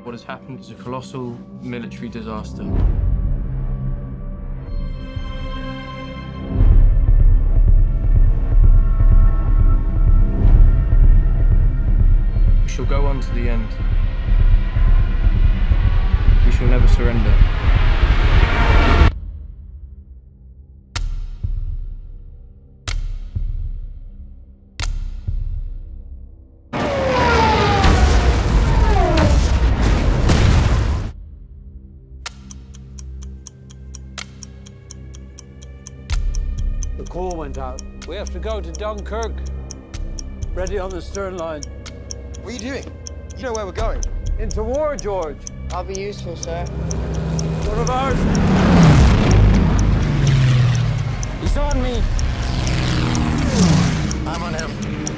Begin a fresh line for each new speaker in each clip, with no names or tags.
What has happened is a colossal military disaster. We shall go on to the end. We shall never surrender.
The call went out. We have to go to Dunkirk. Ready on the stern line.
What are you doing? You know where we're going.
Into war, George.
I'll be useful, sir.
One of ours.
He's on me.
I'm on him.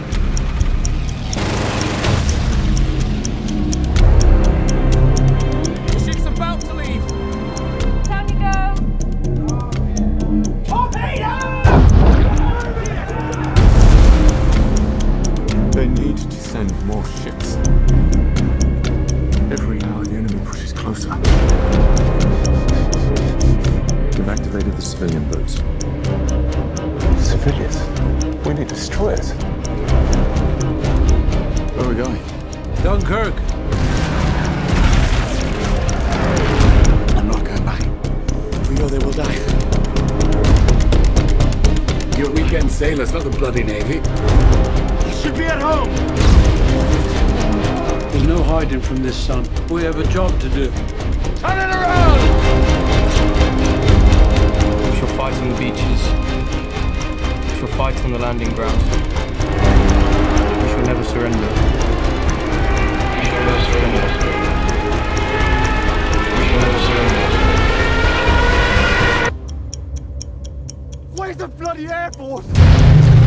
The ship's about to leave.
Down you go.
They need to send more ships. Every hour the enemy pushes closer. We've activated the civilian boats. Civilians? We need destroyers. Where are we going?
Dunkirk.
I'm not going back. If we go, they will die. You're weekend sailors, not the bloody Navy. You should be at home!
There's no hiding from this, son. We have a job to do.
Turn it around!
We shall fight on the beaches. We shall fight on the landing grounds. We shall never surrender. We shall never surrender. We shall never surrender.
Where's the bloody Air Force?